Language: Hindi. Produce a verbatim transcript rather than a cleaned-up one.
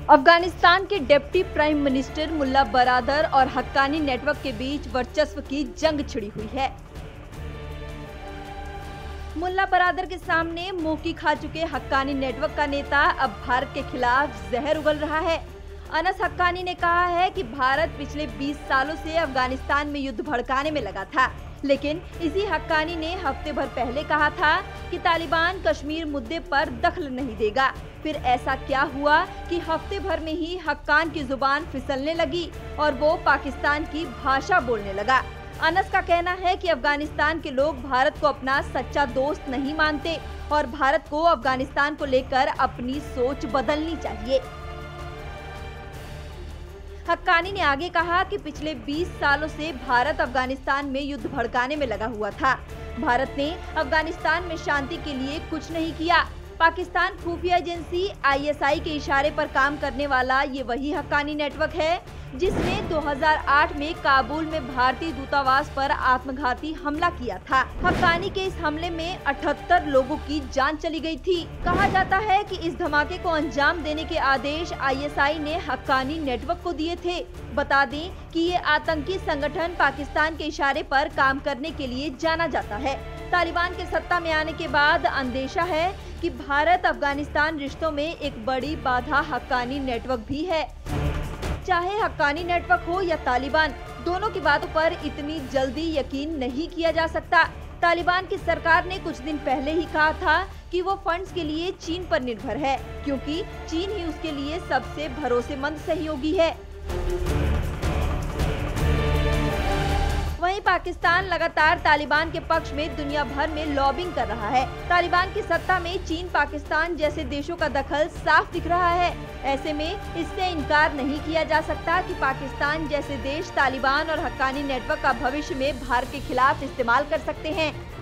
अफगानिस्तान के deputy prime minister Mullah Baradar और हक्कानी नेटवर्क के बीच वर्चस्व की जंग छिड़ी हुई है। मुल्ला बरादर के सामने मुंह की खा चुके हक्कानी नेटवर्क का नेता अब भारत के खिलाफ जहर उगल रहा है। अनस हक्कानी ने कहा है कि भारत पिछले बीस सालों से अफगानिस्तान में युद्ध भड़काने में लगा था, लेकिन इसी हक्कानी ने हफ्ते भर पहले कहा था कि तालिबान कश्मीर मुद्दे पर दखल नहीं देगा। फिर ऐसा क्या हुआ कि हफ्ते भर में ही हक्कान की जुबान फिसलने लगी और वो पाकिस्तान की भाषा बोलने लगा। अनस का कहना है कि अफगानिस्तान के लोग भारत को अपना सच्चा दोस्त नहीं मानते और भारत को अफगानिस्तान को लेकर अपनी सोच बदलनी चाहिए। हक्कानी ने आगे कहा कि पिछले बीस सालों से भारत अफगानिस्तान में युद्ध भड़काने में लगा हुआ था। भारत ने अफगानिस्तान में शांति के लिए कुछ नहीं किया। पाकिस्तान खुफिया एजेंसी आई एस आई के इशारे पर काम करने वाला ये वही हक्कानी नेटवर्क है जिसने दो हज़ार आठ में काबुल में भारतीय दूतावास पर आत्मघाती हमला किया था। हक्कानी के इस हमले में अठहत्तर लोगों की जान चली गई थी। कहा जाता है कि इस धमाके को अंजाम देने के आदेश आई एस आई ने हक्कानी नेटवर्क को दिए थे। बता दें कि ये आतंकी संगठन पाकिस्तान के इशारे पर काम करने के लिए जाना जाता है। तालिबान के सत्ता में आने के बाद अंदेशा है कि भारत अफगानिस्तान रिश्तों में एक बड़ी बाधा हक्कानी नेटवर्क भी है। चाहे हक्कानी नेटवर्क हो या तालिबान, दोनों की बातों पर इतनी जल्दी यकीन नहीं किया जा सकता। तालिबान की सरकार ने कुछ दिन पहले ही कहा था कि वो फंड्स के लिए चीन पर निर्भर है, क्योंकि चीन ही उसके लिए सबसे भरोसेमंद सहयोगी है। वहीं पाकिस्तान लगातार तालिबान के पक्ष में दुनिया भर में लॉबिंग कर रहा है। तालिबान की सत्ता में चीन, पाकिस्तान जैसे देशों का दखल साफ दिख रहा है। ऐसे में इससे इनकार नहीं किया जा सकता कि पाकिस्तान जैसे देश तालिबान और हक्कानी नेटवर्क का भविष्य में भारत के खिलाफ इस्तेमाल कर सकते हैं।